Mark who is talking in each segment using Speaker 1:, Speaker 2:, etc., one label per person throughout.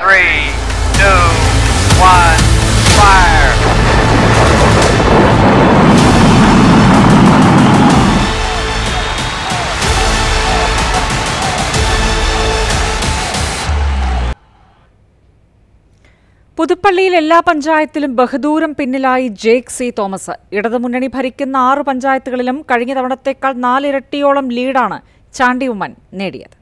Speaker 1: 3, 2, 1, fire!
Speaker 2: പുതുപ്പള്ളിയിൽ എല്ലാ പഞ്ചായത്തിലും ബഹദൂരം പിന്നിലായി ജേക്ക് സി തോമസ്. ഇടതുമുന്നണി ഭരിക്കുന്ന 6 പഞ്ചായത്തുകളിലും കഴിഞ്ഞ തവണത്തേക്കാൾ 4 ഇരട്ടിയോളം ലീഡാണ് ചാണ്ടി ഉമ്മൻ നേടിയത്.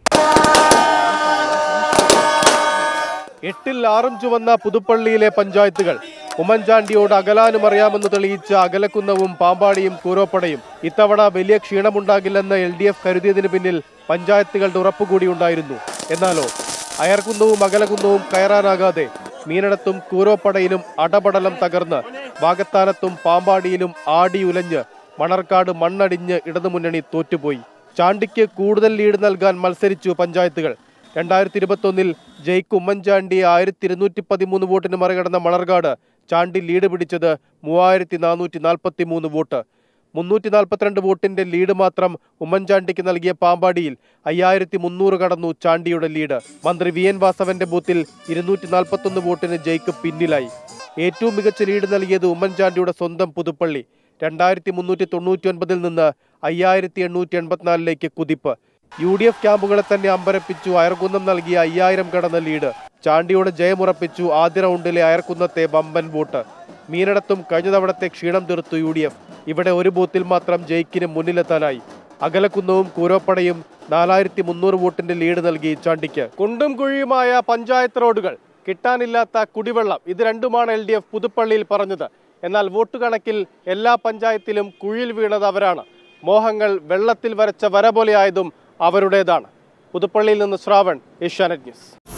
Speaker 3: 8-ൽ 6 ചുവന്ന പുതുപ്പള്ളിയിലെ പഞ്ചായത്തുകൾ ഉമ്മൻചാണ്ടിയോട് അകലാനും അറിയാമെന്ന് തെളിയിച്ച അകലക്കുന്നവും പാമ്പാടിയും കൂരോപ്പടയും ഇത്തവണ വലിയ ക്ഷീണമുണ്ടാകില്ലെന്ന് LDF കരുതിയതിന് പിന്നിൽ പഞ്ചായത്തുകളുടെ ഉറപ്പുകൂടിയുണ്ടായിരുന്നു. എന്നാലോ അയർകുന്നവും അകലകുന്നവും കയറാനാകാതെ മീനടത്തും കൂരോപ്പടയിലും അടപടലം തകർന്ന് വാകത്താനത്തും പാമ്പാടിയിലും ആടി ഉലഞ്ഞ് മണർക്കാട് മണ്ണടിഞ്ഞ് ഇടതുമുന്നണി തോറ്റുപോയി. ചാണ്ടിക്ക് കൂടുതൽ ലീഡ് നൽകാൻ മത്സരിച്ചു പഞ്ചായത്തുകൾ. 2021-ൽ ജയിക്ക് ഉമ്മൻചാണ്ടി 1213 വോട്ടിന് മറികടന്ന മണർകാട് ചാണ്ടി ലീഡ് പിടിച്ചത് 3443 വോട്ട്. 342 വോട്ടിന്റെ ലീഡ് മാത്രം ഉമ്മൻചാണ്ടിക്ക് നൽകിയ പാമ്പാടിയിൽ 5300 കടന്നു ചാണ്ടിയുടെ ലീഡ്. മന്ത്രി VN വാസവന്റെ ബൂത്തിൽ 241 വോട്ടിന് ജയിക്ക് പിന്നിലായി. ഏറ്റവും മികച്ച ലീഡ് നൽകിയത് ഉമ്മൻചാണ്ടിയുടെ സ്വന്തം പുതുപ്പള്ളി. 2399-ൽ നിന്ന് 5884-ലേക്ക് കുതിപ്പ്. UDF ക്യാമ്പുകളെ തന്നെ അമ്പരപ്പിച്ചു അയർകുന്നം നൽകിയ 5000 കടന്ന ലീഡ്. ചാണ്ടിയുടെ ജയമുറപ്പിച്ചു ആദ്യ റൗണ്ടിലെ അയർകുന്നത്തെ വമ്പൻ വോട്ട്. മീനടത്തും കഴിഞ്ഞ തവണത്തെ ക്ഷീണം തീർത്തു UDF. ഇവിടെ ഒരു ബൂത്തിൽ മാത്രം ജയിക്കിന് മുന്നിലെത്താനായി. അകലക്കുന്നവും കൂരോപ്പടയും 4300 വോട്ടിന്റെ ലീഡ് നൽകി ചാണ്ടിക്ക്. കുണ്ടും കുഴിയുമായ പഞ്ചായത്ത് റോഡുകൾ, കിട്ടാനില്ലാത്ത കുടിവെള്ളം, ഇത് രണ്ടുമാണ് LDF പുതുപ്പള്ളിയിൽ പറഞ്ഞത്. എന്നാൽ വോട്ട് കണക്കിൽ എല്ലാ പഞ്ചായത്തിലും കുഴിയിൽ വീണത് അവരാണ്. മോഹങ്ങൾ വെള്ളത്തിൽ വരച്ച വര പോലെയായതും അവരുടേതാണ്. പുതുപ്പള്ളിയിൽ നിന്ന് ശ്രാവൺ, ഏഷ്യാനെറ്റ് ന്യൂസ്.